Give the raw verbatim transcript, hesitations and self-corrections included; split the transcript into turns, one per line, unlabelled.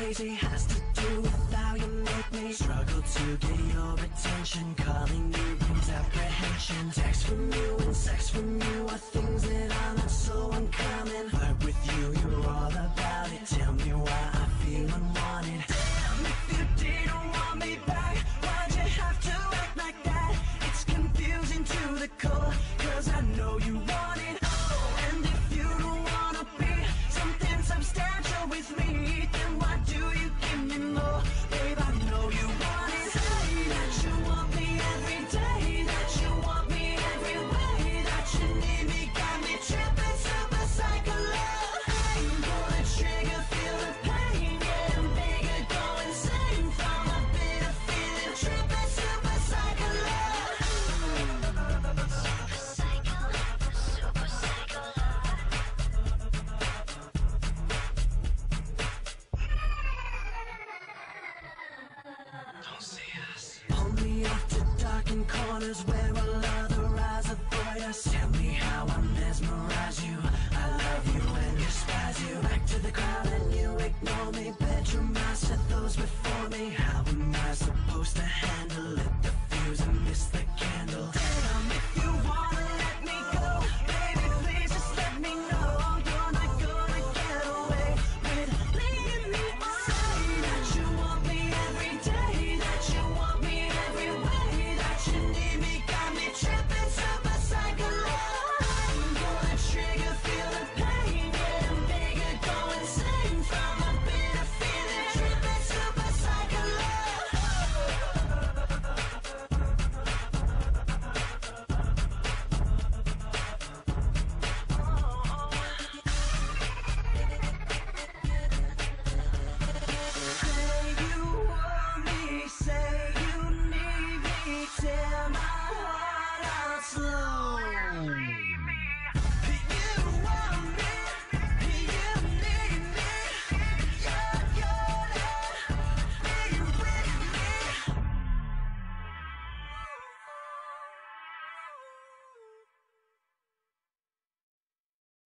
crazy has to do with how you make me struggle to get your attention. Calling you brings apprehension. Text from you and sex from you are things that are not so uncommon. Flirt with you, you're all about it. Tell me why I feel unwanted. Damn, if you didn't want me back, why'd you have to act like that? It's confusing to the core, cause I know you want it all. And if you don't wanna be something substantial with me, then why do you give me more? Babe, I know you want it. Say that you want me every day, that you want me every way, that you need me, got me tripping, super psycho love. Hey, pull the trigger, feel the pain, getting bigger, go insane from a bit of feeling, tripping, super psycho love. Super psycho, super psycho love. Don't see us. Pull me off to darkened corners where all other eyes avoid us. Tell me how I mesmerize you. I love you and despise you. Back to the crowd and you ignore me. Bedroom, I set those before me. How